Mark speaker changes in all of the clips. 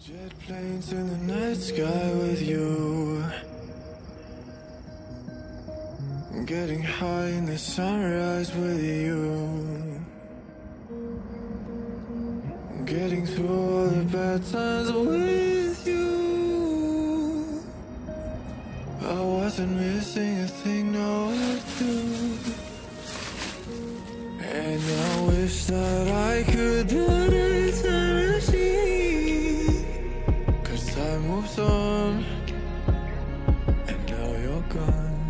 Speaker 1: Jet planes in the night sky with you, getting high in the sunrise with you, getting through all the bad times with you. I wasn't missing a thing, no I do. And I wish that I could put a time machine, 'cause time moves on, and now you're gone.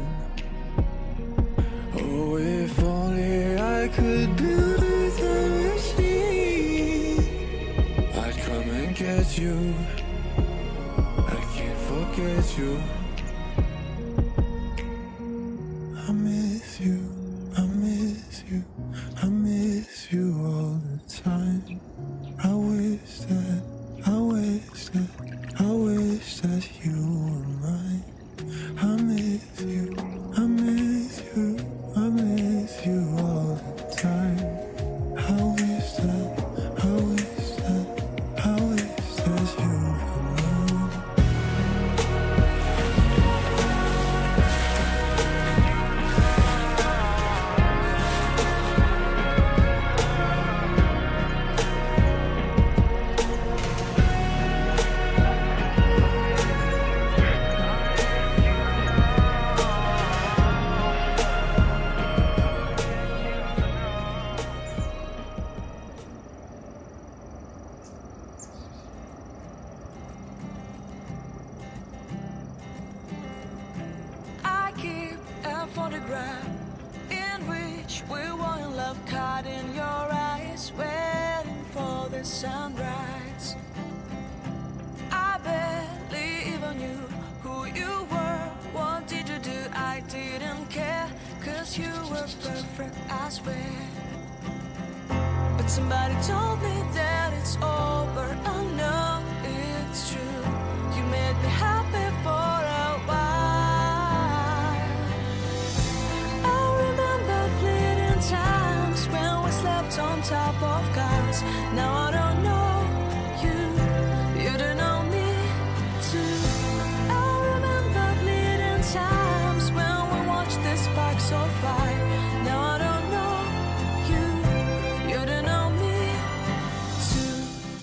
Speaker 1: Oh, if only I could build a time machine, I'd come and get you. I can't forget you. I miss you, I miss you, I miss you all the time. I wish that you were mine. I miss you, I miss you, I miss you all the time. I wish that you were mine.
Speaker 2: Photograph in which we were in love, caught in your eyes, waiting for the sunrise. I barely even knew who you were. What did you do? I didn't care, 'cause you were perfect, I swear. But somebody told me that it's over. I know it's true. You made me happy for a while. Times when we slept on top of cars. Now I don't know you, you don't know me too. I remember fleeting times when we watched the sparks of fire. Now I don't know you, you don't know me too.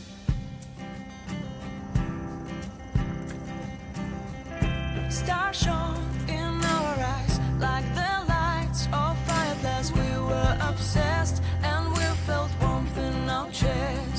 Speaker 2: Stars shone in our eyes like the lights of fireflies. We were obsessed and we felt warmth in our chest.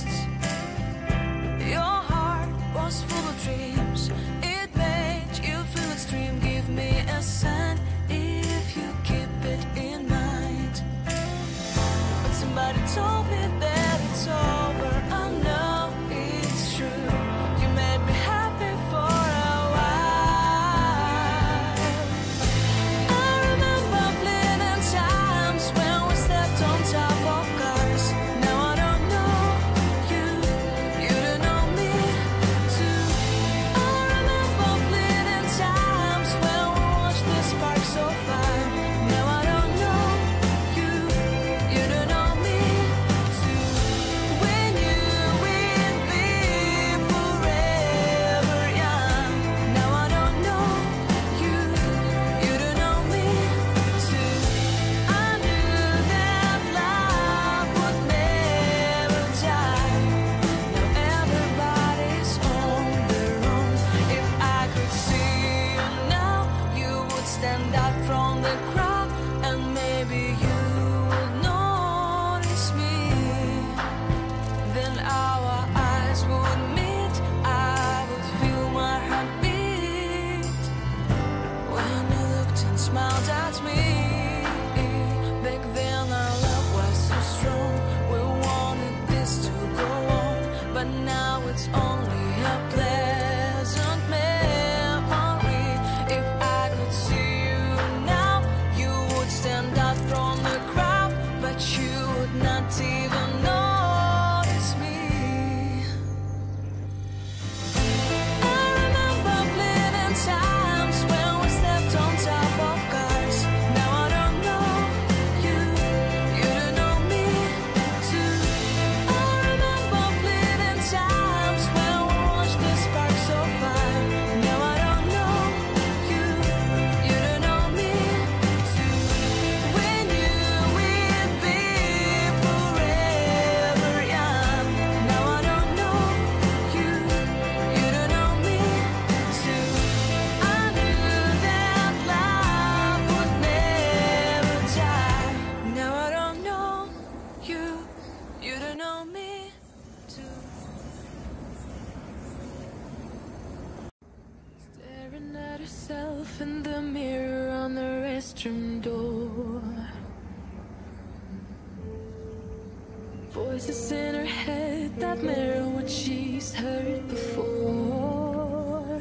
Speaker 2: mirror on the restroom door. Voices in her head that mirror what she's heard before.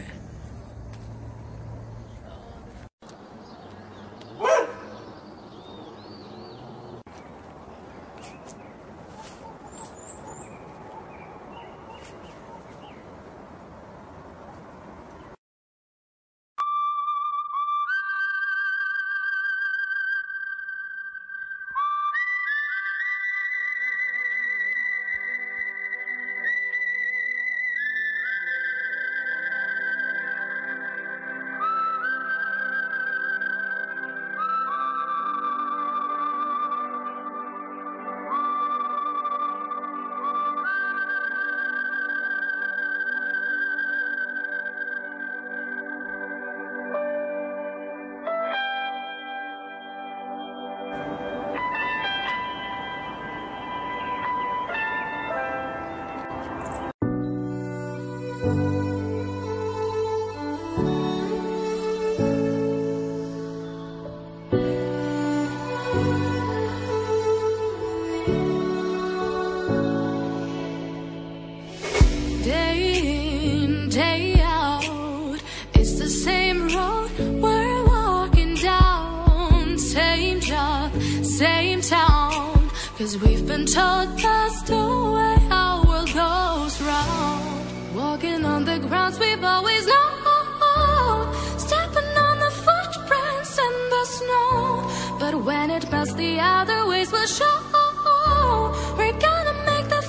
Speaker 2: Same town, 'cause we've been told that's the way our world goes round. Walking on the grounds we've always known, stepping on the footprints in the snow. But when it melts, the other ways will show. We're gonna make the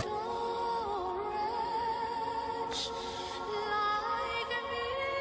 Speaker 2: rich like me.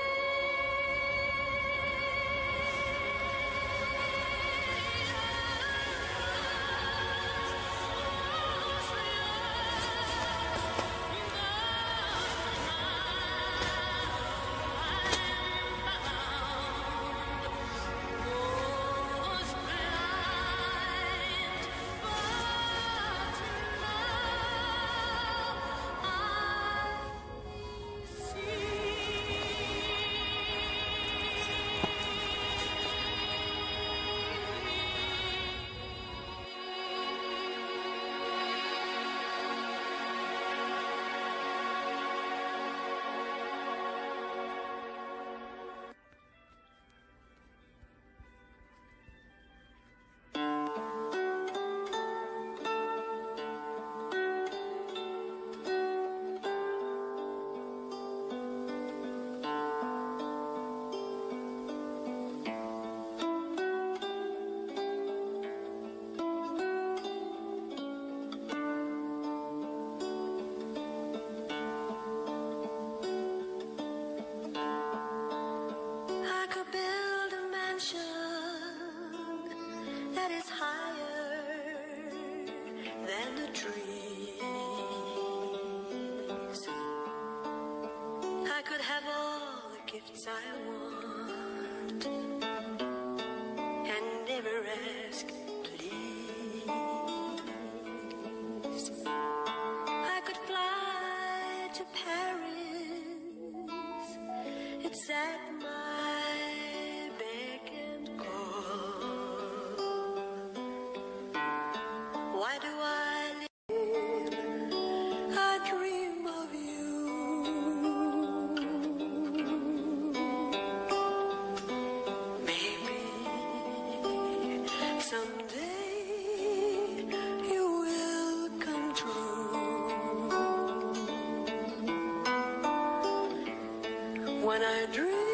Speaker 2: That is higher than the trees. I could have all the gifts I want and never ask, please. I could fly to Paris. It's at my beck and call. Why do I live? I dream of you. Maybe someday you will come true. When I dream